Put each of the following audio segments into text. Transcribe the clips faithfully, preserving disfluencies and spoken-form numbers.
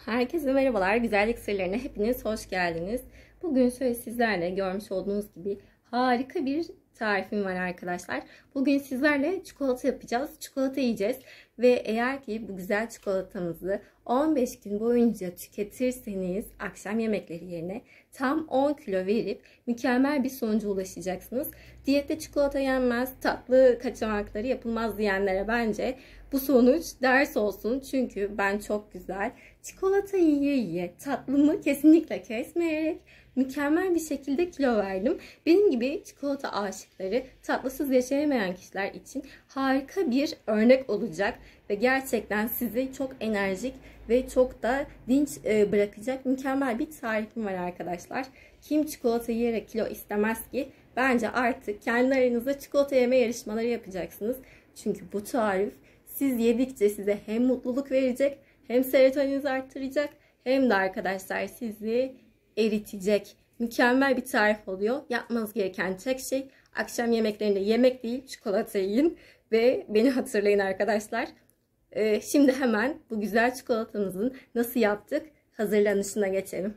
Herkese merhabalar. Güzellik sırlarına hepiniz hoş geldiniz. Bugün şöyle sizlerle görmüş olduğunuz gibi harika bir tarifim var arkadaşlar. Bugün sizlerle çikolata yapacağız. Çikolata yiyeceğiz. Ve eğer ki bu güzel çikolatamızı on beş gün boyunca tüketirseniz akşam yemekleri yerine tam on kilo verip mükemmel bir sonuca ulaşacaksınız. Diyette çikolata yenmez, tatlı kaçamakları yapılmaz diyenlere bence bu sonuç ders olsun. Çünkü ben çok güzel çikolata yiye yiye tatlımı kesinlikle kesmeyerek mükemmel bir şekilde kilo verdim. Benim gibi çikolata aşıkları, tatlısız yaşayamayan kişiler için harika bir örnek olacak ve gerçekten sizi çok enerjik ve çok da dinç bırakacak mükemmel bir tarifim var arkadaşlar. Kim çikolata yiyerek kilo istemez ki? Bence artık kendi aranızda çikolata yeme yarışmaları yapacaksınız. Çünkü bu tarif siz yedikçe size hem mutluluk verecek, hem serotoninizi arttıracak, hem de arkadaşlar sizi eritecek. Mükemmel bir tarif oluyor. Yapmanız gereken tek şey akşam yemeklerinde yemek değil, çikolata yiyin ve beni hatırlayın arkadaşlar. Ee, şimdi hemen bu güzel çikolatamızın nasıl yaptık hazırlanışına geçelim.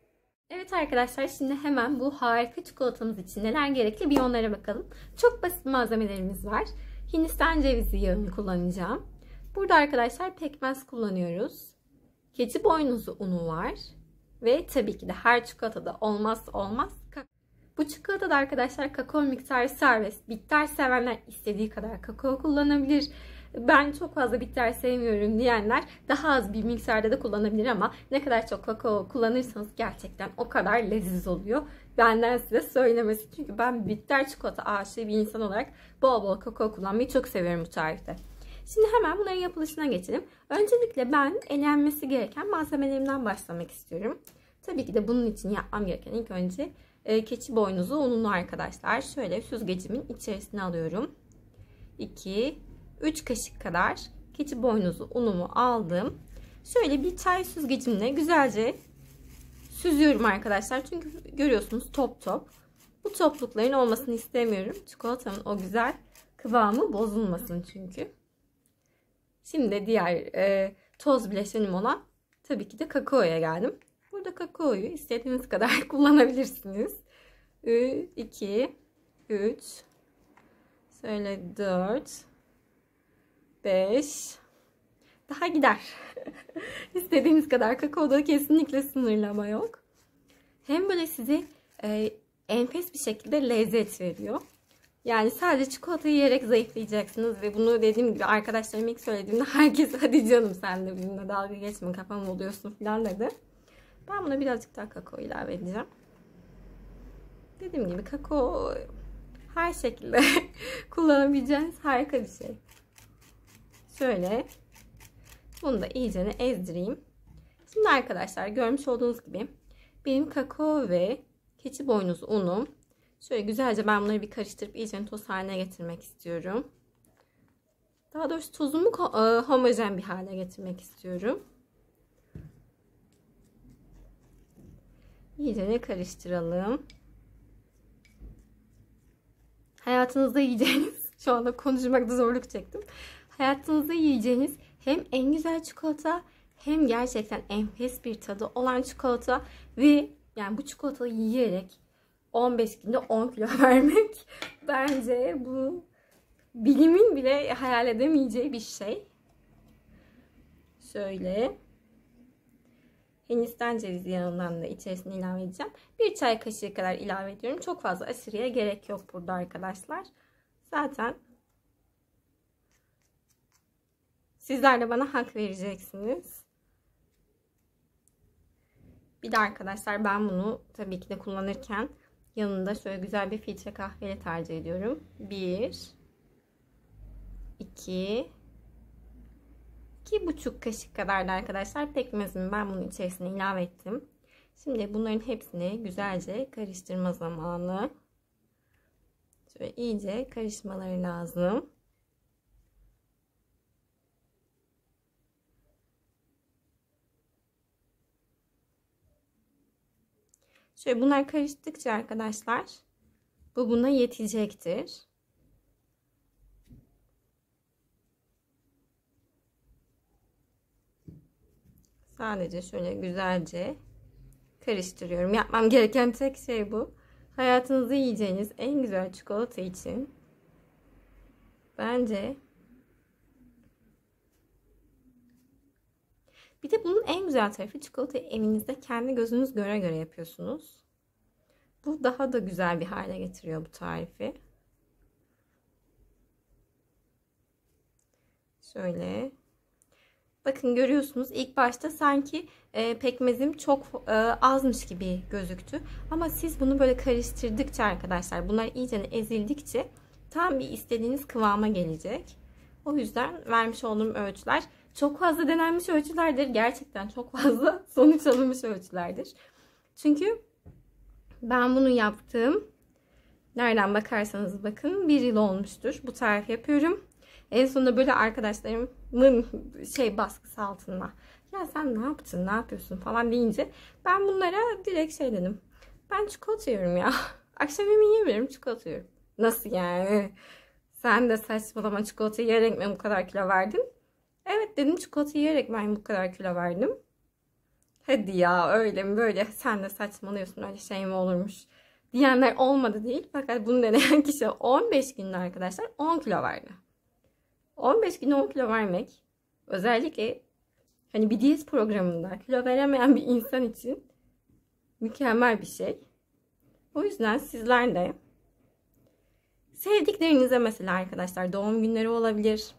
Evet arkadaşlar, şimdi hemen bu harika çikolatamız için neler gerekli bir onlara bakalım. Çok basit malzemelerimiz var. Hindistan cevizi yağını kullanacağım. Burada arkadaşlar pekmez kullanıyoruz. Keçi boynuzu unu var. Ve tabii ki de her çikolatada olmazsa olmaz kakao. Bu çikolatada arkadaşlar kakao miktarı serbest. Bitter sevenler istediği kadar kakao kullanabilir. Ben çok fazla bitter sevmiyorum diyenler daha az bir miktarda da kullanabilir ama ne kadar çok kakao kullanırsanız gerçekten o kadar leziz oluyor. Benden size söylemesi. Çünkü ben bitter çikolata aşığı bir insan olarak bol bol kakao kullanmayı çok seviyorum bu tarifte. Şimdi hemen bunların yapılışına geçelim. Öncelikle ben elenmesi gereken malzemelerimden başlamak istiyorum. Tabii ki de bunun için yapmam gereken ilk önce e, keçi boynuzu ununu arkadaşlar. Şöyle süzgecimin içerisine alıyorum. iki üç kaşık kadar keçi boynuzu unumu aldım. Şöyle bir çay süzgecimle güzelce süzüyorum arkadaşlar. Çünkü görüyorsunuz top top. Bu toplukların olmasını istemiyorum. Çikolatanın o güzel kıvamı bozulmasın çünkü. Şimdi de diğer e, toz bileşenim olan tabii ki de kakaoya geldim. Burada kakaoyu istediğiniz kadar kullanabilirsiniz. iki, üç, şöyle dört, beş, daha gider. İstediğiniz kadar, kakaoda kesinlikle sınırlama yok. Hem böyle size e, enfes bir şekilde lezzet veriyor. Yani sadece çikolata yiyerek zayıflayacaksınız ve bunu dediğim gibi arkadaşlarım ilk söylediğimde herkes hadi canım sen de benimle dalga geçme kafam oluyorsun falan dedi. Ben buna birazcık daha kakao ilave edeceğim. Dediğim gibi kakao her şekilde kullanabileceğiniz harika bir şey. Şöyle bunu da iyicene ezdireyim. Şimdi arkadaşlar görmüş olduğunuz gibi benim kakao ve keçi boynuzu unum. Şöyle güzelce ben bunları bir karıştırıp iyice toz haline getirmek istiyorum. Daha doğrusu tozumu homojen bir hale getirmek istiyorum. İyice karıştıralım. Hayatınızda yiyeceğiniz, şu anda konuşmakta zorluk çektim. Hayatınızda yiyeceğiniz hem en güzel çikolata hem gerçekten enfes bir tadı olan çikolata ve yani bu çikolatayı yiyerek on beş günde on kilo vermek bence bu bilimin bile hayal edemeyeceği bir şey. Şöyle Hindistan cevizi yağından da içerisine ilave edeceğim. Bir çay kaşığı kadar ilave ediyorum. Çok fazla aşırıya gerek yok burada arkadaşlar. Zaten sizler de bana hak vereceksiniz. Bir de arkadaşlar ben bunu tabii ki de kullanırken yanında şöyle güzel bir filtre kahveyle tercih ediyorum. bir iki iki buçuk kaşık kadar da arkadaşlar pekmezimi ben bunun içerisine ilave ettim. Şimdi bunların hepsini güzelce karıştırma zamanı. Şöyle iyice karışmaları lazım. Şöyle bunlar karıştıkça arkadaşlar bu buna yetecektir. Sadece şöyle güzelce karıştırıyorum. Yapmam gereken tek şey bu. Hayatınızda yiyeceğiniz en güzel çikolata için bence. Bir de bunun en güzel tarafı, çikolatayı evinizde kendi gözünüz göre göre yapıyorsunuz. Bu daha da güzel bir hale getiriyor bu tarifi. Şöyle. Bakın görüyorsunuz, ilk başta sanki e, pekmezim çok e, azmış gibi gözüktü. Ama siz bunu böyle karıştırdıkça arkadaşlar, bunlar iyice ezildikçe tam bir istediğiniz kıvama gelecek. O yüzden vermiş olduğum ölçüler çok fazla denenmiş ölçülerdir. Gerçekten çok fazla sonuç alınmış ölçülerdir. Çünkü ben bunu yaptım. Nereden bakarsanız bakın bir yıl olmuştur. Bu tarifi yapıyorum. En sonunda böyle arkadaşlarımın şey baskısı altında, ya sen ne yaptın, ne yapıyorsun falan deyince ben bunlara direkt şey dedim. Ben çikolata yiyorum ya. Akşam yemeği yemiyorum, çikolata yiyorum. Nasıl yani? Sen de saçmalama, çikolata yiyerek mi bu kadar kilo verdin? Evet dedim, çikolata yiyerek ben bu kadar kilo verdim. Hadi ya, öyle mi böyle, sen de saçmalıyorsun, öyle şey mi olurmuş diyenler olmadı değil. Fakat bunu deneyen kişi on beş günde arkadaşlar on kilo verdi. on beş günde on kilo vermek, özellikle hani bir diyet programında kilo veremeyen bir insan için mükemmel bir şey. O yüzden sizler de sevdiklerinize, mesela arkadaşlar doğum günleri olabilir,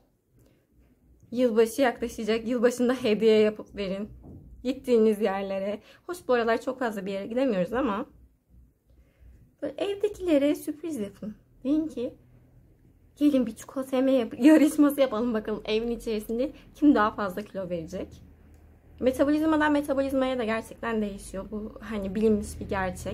yılbaşı yaklaşacak, yılbaşında hediye yapıp verin. Gittiğiniz yerlere. Hoş, bu aralar çok fazla bir yere gidemiyoruz ama böyle evdekilere sürpriz yapın. Deyin ki gelin bir çikolata yeme yap yarışması yapalım, bakalım evin içerisinde kim daha fazla kilo verecek. Metabolizmadan metabolizmaya da gerçekten değişiyor. Bu hani bilinmiş bir gerçek.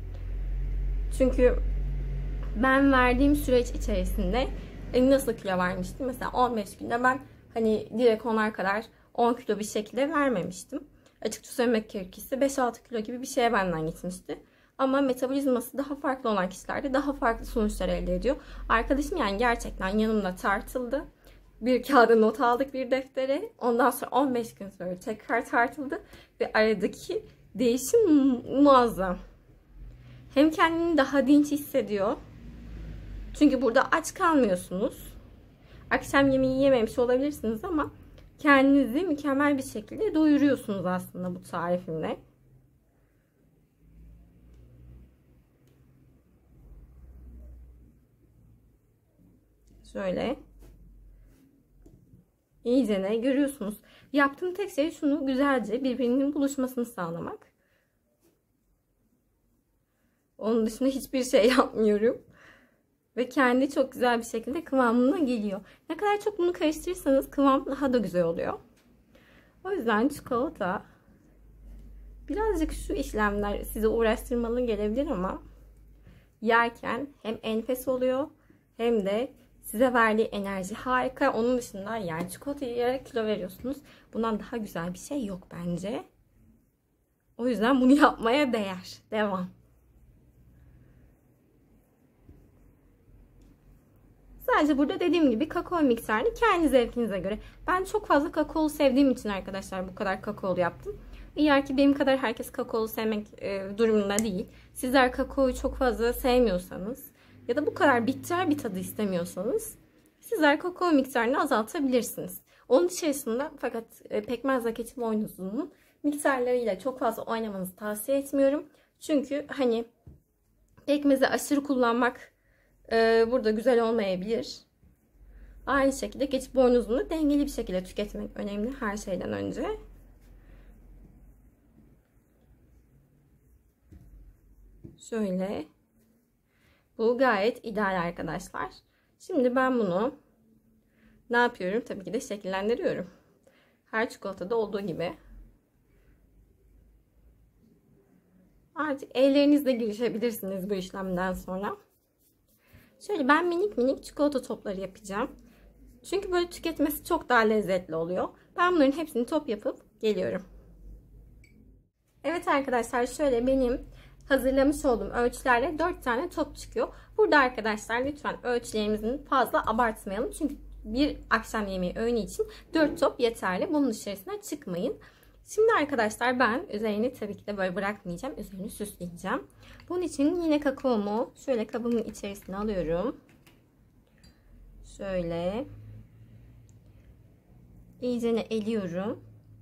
Çünkü ben verdiğim süreç içerisinde nasıl kilo vermiştim? Mesela on beş günde ben hani direkt onlar kadar on kilo bir şekilde vermemiştim. Açıkça söylemek gerekirse beş altı kilo gibi bir şeye benden gitmişti. Ama metabolizması daha farklı olan kişilerde daha farklı sonuçlar elde ediyor. Arkadaşım yani gerçekten yanımda tartıldı. Bir kağıda not aldık, bir deftere. Ondan sonra on beş gün sonra tekrar tartıldı. Ve aradaki değişim muazzam. Hem kendini daha dinç hissediyor. Çünkü burada aç kalmıyorsunuz. Akşam yemeği yememiş olabilirsiniz ama kendinizi mükemmel bir şekilde doyuruyorsunuz aslında bu tarifimle. Şöyle. İyice ne görüyorsunuz. Yaptığım tek şey şunu güzelce birbirinin buluşmasını sağlamak. Onun dışında hiçbir şey yapmıyorum. Ve kendi çok güzel bir şekilde kıvamına geliyor. Ne kadar çok bunu karıştırırsanız kıvam daha da güzel oluyor. O yüzden çikolata birazcık şu işlemler size uğraştırmalı gelebilir ama yerken hem enfes oluyor hem de size verdiği enerji harika. Onun dışında yani çikolata yiyerek kilo veriyorsunuz. Bundan daha güzel bir şey yok bence. O yüzden bunu yapmaya değer. Devam. Sadece burada dediğim gibi kakao miktarını kendi zevkinize göre. Ben çok fazla kakaolu sevdiğim için arkadaşlar bu kadar kakaolu yaptım. Eğer ki benim kadar herkes kakaolu sevmek e, durumunda değil. Sizler kakaoyu çok fazla sevmiyorsanız ya da bu kadar bitter bir tadı istemiyorsanız sizler kakao miktarını azaltabilirsiniz. Onun içerisinde fakat e, pekmezle keçi boynuzunun miktarlarıyla çok fazla oynamanızı tavsiye etmiyorum. Çünkü hani pekmezi aşırı kullanmak e, burada güzel olmayabilir. Aynı şekilde keçi boynuzunu dengeli bir şekilde tüketmek önemli her şeyden önce. Şöyle. Bu gayet ideal arkadaşlar. Şimdi ben bunu ne yapıyorum? Tabii ki de şekillendiriyorum. Her çikolatada olduğu gibi. Artık ellerinizle girişebilirsiniz bu işlemden sonra. Şöyle ben minik minik çikolata topları yapacağım. Çünkü böyle tüketmesi çok daha lezzetli oluyor. Ben bunların hepsini top yapıp geliyorum. Evet arkadaşlar, şöyle benim hazırlamış olduğum ölçülerle dört tane top çıkıyor. Burada arkadaşlar lütfen ölçülerimizin fazla abartmayalım. Çünkü bir akşam yemeği öğünü için dört top yeterli. Bunun içerisine çıkmayın. Şimdi arkadaşlar ben üzerini tabii ki de böyle bırakmayacağım. Üzerini süsleyeceğim. Bunun için yine kakaomu şöyle kabımın içerisine alıyorum. Şöyle iyicene eliyorum.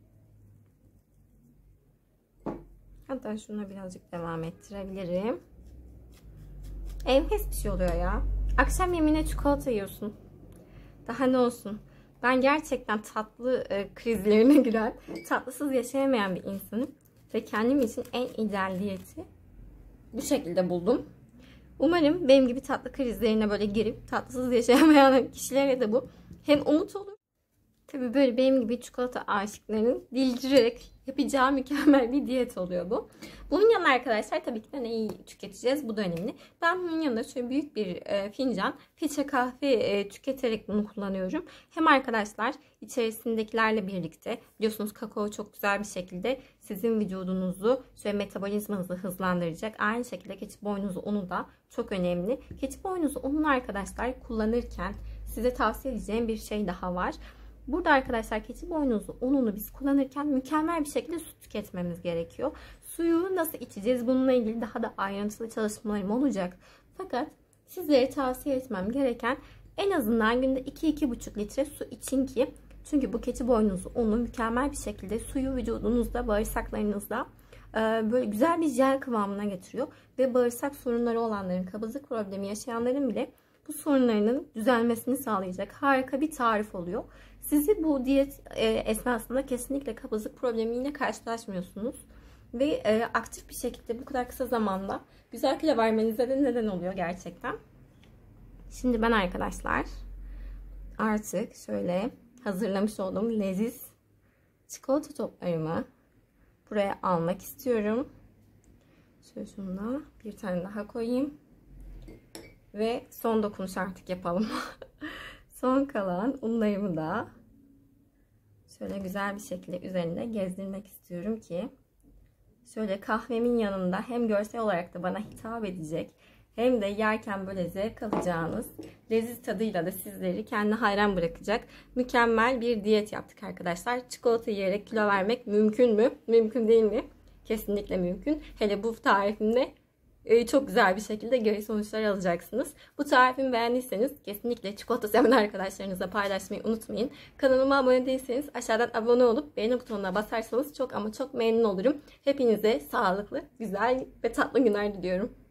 Hatta şuna birazcık devam ettirebilirim. Enfes bir şey oluyor ya. Akşam yemeğine çikolata yiyorsun. Daha ne olsun. Ben gerçekten tatlı e, krizlerine giren, tatlısız yaşayamayan bir insanım. Ve kendim için en ideal diyeti bu şekilde buldum. Umarım benim gibi tatlı krizlerine böyle girip tatlısız yaşayamayan kişilere de bu hem umut olur. Tabii böyle benim gibi çikolata aşıklarının dildirerek yapacağı mükemmel bir diyet oluyor bu. Bunun yanına arkadaşlar tabii ki de neyi tüketeceğiz? Bu da önemli. Ben bunun yanında şöyle büyük bir e, fincan filtre kahve e, tüketerek bunu kullanıyorum. Hem arkadaşlar içerisindekilerle birlikte biliyorsunuz kakao çok güzel bir şekilde sizin vücudunuzu şöyle metabolizmanızı hızlandıracak. Aynı şekilde keçi boynuzu unu da çok önemli. Keçi boynuzu ununu arkadaşlar kullanırken size tavsiye edeceğim bir şey daha var. Burada arkadaşlar keçi boynuzu ununu biz kullanırken mükemmel bir şekilde su tüketmemiz gerekiyor. Suyu nasıl içeceğiz? Bununla ilgili daha da ayrıntılı çalışmalarım olacak. Fakat sizlere tavsiye etmem gereken en azından günde iki iki buçuk litre su için ki çünkü bu keçi boynuzu unu mükemmel bir şekilde suyu vücudunuzda, bağırsaklarınızda böyle güzel bir jel kıvamına getiriyor. Ve bağırsak sorunları olanların, kabızlık problemi yaşayanların bile bu sorunlarının düzelmesini sağlayacak harika bir tarif oluyor. Sizi bu diyet esnasında kesinlikle kabızlık problemiyle karşılaşmıyorsunuz. Ve e, aktif bir şekilde bu kadar kısa zamanda güzel kilo vermenize de neden oluyor gerçekten. Şimdi ben arkadaşlar artık şöyle hazırlamış olduğum leziz çikolata toplarımı buraya almak istiyorum. Şöyle şunu bir tane daha koyayım. Ve son dokunuş artık yapalım. Son kalan unlarımı da şöyle güzel bir şekilde üzerinde gezdirmek istiyorum ki şöyle kahvemin yanında hem görsel olarak da bana hitap edecek hem de yerken böyle zevk alacağınız leziz tadıyla da sizleri kendine hayran bırakacak mükemmel bir diyet yaptık arkadaşlar. Çikolata yiyerek kilo vermek mümkün mü? Mümkün değil mi? Kesinlikle mümkün. Hele bu tarifimle çok güzel bir şekilde geri sonuçlar alacaksınız. Bu tarifimi beğendiyseniz kesinlikle çikolata seven arkadaşlarınızla paylaşmayı unutmayın. Kanalıma abone değilseniz aşağıdan abone olup beğeni butonuna basarsanız çok ama çok memnun olurum. Hepinize sağlıklı, güzel ve tatlı günler diliyorum.